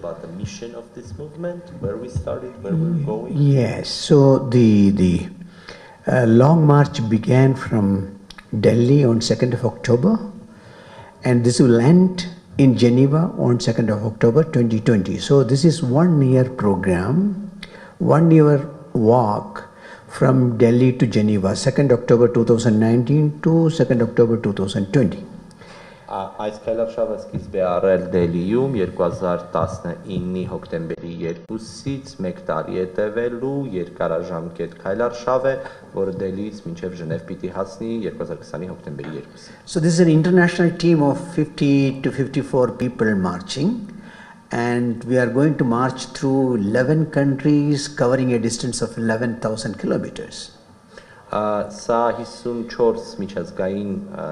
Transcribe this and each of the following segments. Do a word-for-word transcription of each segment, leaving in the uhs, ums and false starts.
about the mission of this movement, where we started, where we're going? Yes, so the, the uh, long march began from Delhi on second of October, and this will end in Geneva on second of October twenty twenty. So this is one year program, one year walk from Delhi to Geneva, second October two thousand nineteen to second October two thousand twenty. Այս քայլարշավը սկիզբ է առել Դելիում երկու հազար տասնինի հոկտեմբերի երկուսից մեկ տարի է տևելու երկարաժամկետ քայլարշավ է, որը Դելիից մինչև Ժնև պիտի հասնի երկու հազար քսանի հոկտեմբերի երկուսին. So this is an international team of fifty to fifty-four people marching, and we are going to march through eleven countries covering a distance of eleven thousand kilometers. Սա հիսունչորս միջազգային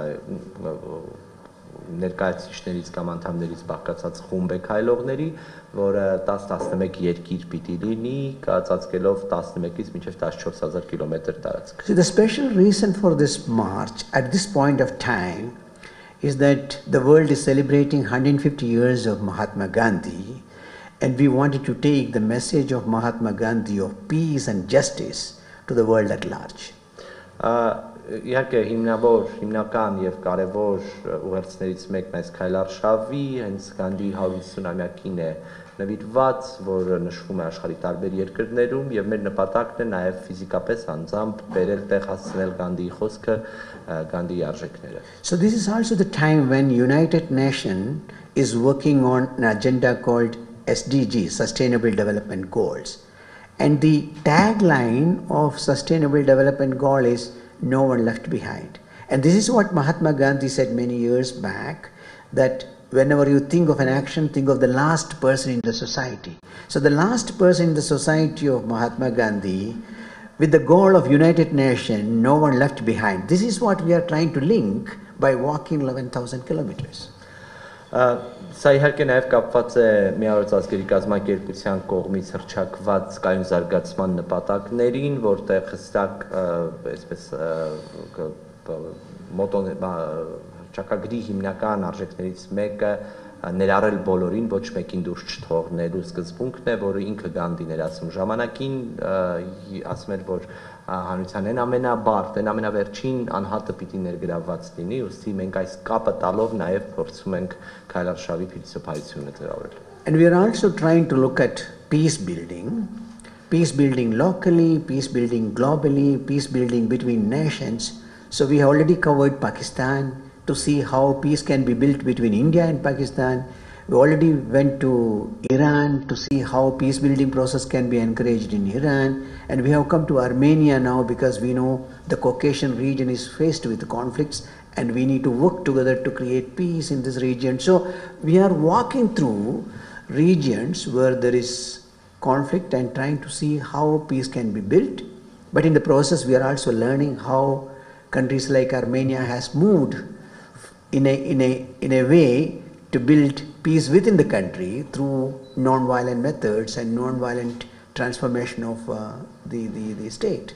ներկայացուցիչներից կամ անդամներից բաղկացած խումբ է քայլողների, որը տասը տասնմեկ երկիր պիտի լինի, ծածկելով տասնմեկից մինչև տասնչորս հազար կիլոմետր տարածք. So the special reason for this march at this point of time is that the world is celebrating one hundred fifty years of Mahatma Gandhi, and we wanted to take the message of Mahatma Gandhi of peace and justice to the world at large. Իհարկե հիմնավոր, հիմնական եւ կարեւոր ուղերձներից մեկն այս քայլարշավի հենց Գանդի հարյուր ութսունամյակին է նվիրված, որը նշվում է աշխարհի տարբեր երկրներում եւ մեր նպատակն է նաեւ ֆիզիկապես անձամբ բերել տեղ հասցնել Գանդիի խոսքը, Գանդիի արժեքները. So this is also the time when United Nations is working on an agenda called S D G, Sustainable Development Goals. And the tagline of Sustainable Development Goal is no one left behind. And this is what Mahatma Gandhi said many years back, that whenever you think of an action, think of the last person in the society. So the last person in the society of Mahatma Gandhi, with the goal of United Nations, no one left behind. This is what we are trying to link by walking eleven thousand kilometers. Սա իհարկե նաև կապված է Միավորված ազգերի կազմակերպության կողմից հռչակված կայուն զարգացման նպատակներին, որտեղ հստակ այսպես հռչակագրի հիմնական արժեքներից մեկը ներառել բոլորին, ոչ մեկին դուրս չթողնելու սկզբունքն է, որը ինքը Գանդին էր ասում ժամանակին, ասում էր, որ հանրության են ամենաբարդ, են ամենավերջին անհատը պիտի ներգրավված լինի, ուստի մենք այս կապը տալով նաև փորձում ենք քայլարշավի փիլիսոփայությունը ձևավորել. And we are also trying to look at peace building, peace building locally, peace building globally, peace building between nations. So we have already covered Pakistan to see how peace can be built between India and Pakistan. We already went to Iran to see how peace building process can be encouraged in Iran, and we have come to Armenia now because we know the Caucasian region is faced with conflicts and we need to work together to create peace in this region. So we are walking through regions where there is conflict and trying to see how peace can be built, but in the process we are also learning how countries like Armenia has moved in a, in a, in a way to build peace within the country through non-violent methods and non-violent transformation of uh, the, the, the state.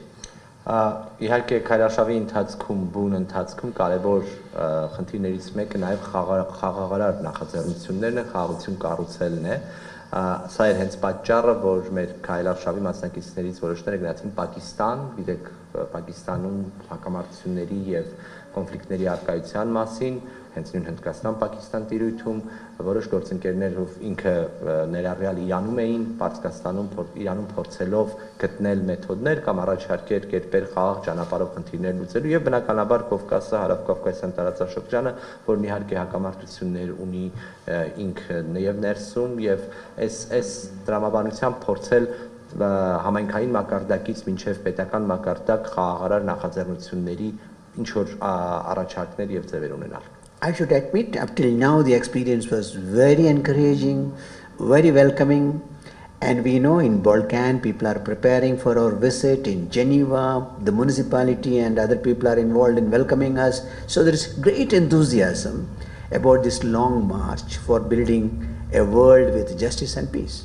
Իհարկե քայլարշավի ընթացքում, բուն ընթացքում կարևոր խնդիրներից մեկը նաև խաղաղարար նախաձեռնություններն են, խաղաղություն կառուցելն է. Սա էր հենց պատճառը, որ մեր քայլարշավի մասնակիցներից որոշները գնացին Պակիստան, գիտեք Պակիստանում հակամարտությունների եւ կոնֆլիկտների առկայության մասին, հենց նույն Հնդկաստան-Պակիստան տիրույթում որոշ գործընկերներով ինքը ներառյալ Իրանում էին, Պարսկաստանում Իրանում փորձելով գտնել մեթոդներ կամ առաջարկել կերպեր խաղաղ ճանապարհով խնդիրներ լուծելու եւ բնականաբար Կովկասը, Հարավկովկասյան տարածաշրջանը, որն իհարկե հակամարտություններ ունի ինքը եւ ներսում եւ այս այս դրամաբանությամբ փորձել համայնքային մակարդակից մինչև պետական մակարդակ խաղաղարար նախաձեռնությունների ինչ որ առաջարկներ եւ ձևեր ունենալ. I should admit, up till now the experience was very encouraging, very welcoming, and we know in Balkan people are preparing for our visit, in Geneva the municipality and other people are involved in welcoming us, so there is great enthusiasm about this long march for building a world with justice and peace.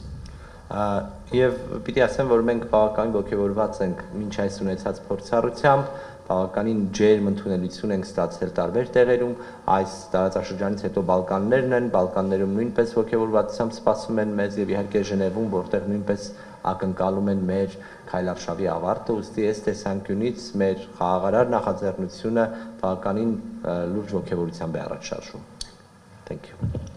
Եվ պիտի ասեմ, որ մենք բավական ոգևորված ենք մինչ այս ունեցած փորձառությամբ, բավականին ջերմ ընդունելություն ենք ստացել տարբեր տեղերում, այս տարածաշրջանից հետո Բալկաններն են, Բալկաններում նույնպես ողջավորվածությամբ սպասում են մեզ եւ իհարկե Ժնևում, որտեղ նույնպես ակնկալում են մեր քայլարշավի ավարտը, ուստի այս տեսանկյունից մեր խաղաղարար նախաձեռնությունը բավականին լուրջ ողջավորությամբ է առաջ շարժում։ Thank you.